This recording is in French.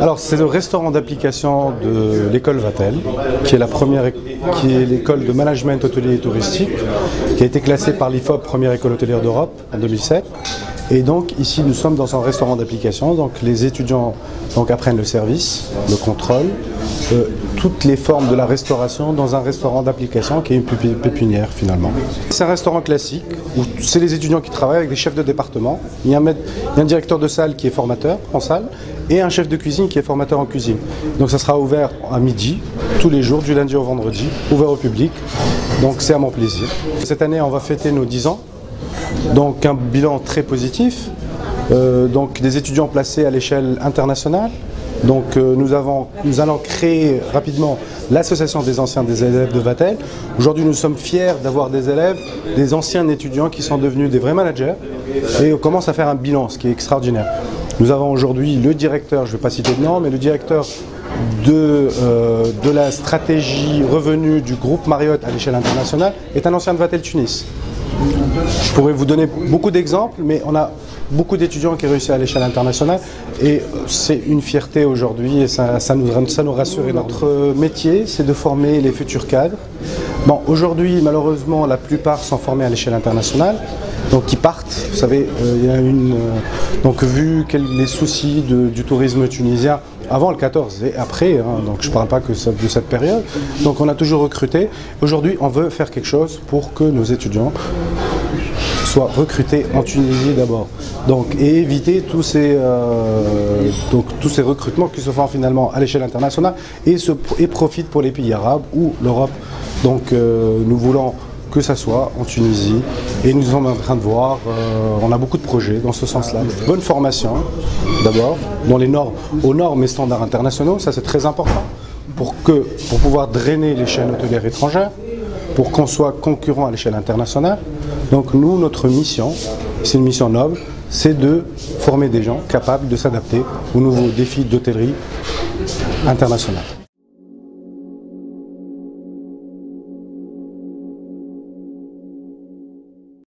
Alors c'est le restaurant d'application de l'école Vatel, qui est l'école de management hôtelier et touristique, qui a été classée par l'IFOP première école hôtelière d'Europe en 2007. Et donc ici nous sommes dans un restaurant d'application, donc les étudiants apprennent le service, le contrôle, toutes les formes de la restauration dans un restaurant d'application qui est une pépinière finalement. C'est un restaurant classique où c'est les étudiants qui travaillent avec des chefs de département. Il y a un directeur de salle qui est formateur en salle et un chef de cuisine qui est formateur en cuisine. Donc ça sera ouvert à midi, tous les jours, du lundi au vendredi, ouvert au public. Donc c'est à mon plaisir. Cette année on va fêter nos 10 ans. Donc un bilan très positif, donc des étudiants placés à l'échelle internationale. Donc nous allons créer rapidement l'association des anciens des élèves de Vatel. Aujourd'hui nous sommes fiers d'avoir des élèves, des anciens étudiants qui sont devenus des vrais managers et on commence à faire un bilan, ce qui est extraordinaire. Nous avons aujourd'hui le directeur, je ne vais pas citer de nom, mais le directeur de la stratégie revenu du groupe Marriott à l'échelle internationale est un ancien de Vatel Tunis. Je pourrais vous donner beaucoup d'exemples, mais on a beaucoup d'étudiants qui réussissent à l'échelle internationale et c'est une fierté aujourd'hui et ça nous rassure. Et notre métier, c'est de former les futurs cadres. Bon, aujourd'hui, malheureusement, la plupart sont formés à l'échelle internationale, donc ils partent. Vous savez, il y a donc vu les soucis du tourisme tunisien, avant le 14 et après, donc je ne parle pas que de cette période. Donc on a toujours recruté. Aujourd'hui, on veut faire quelque chose pour que nos étudiants soient recrutés en Tunisie d'abord. Et éviter tous ces recrutements qui se font finalement à l'échelle internationale et profitent pour les pays arabes ou l'Europe. Donc nous voulons que ça soit en Tunisie et nous sommes en train de voir, on a beaucoup de projets dans ce sens-là. Bonne formation d'abord, aux normes et standards internationaux, ça c'est très important pour pouvoir drainer les chaînes hôtelières étrangères, pour qu'on soit concurrent à l'échelle internationale. Donc nous, notre mission, c'est une mission noble, c'est de former des gens capables de s'adapter aux nouveaux défis d'hôtellerie internationale.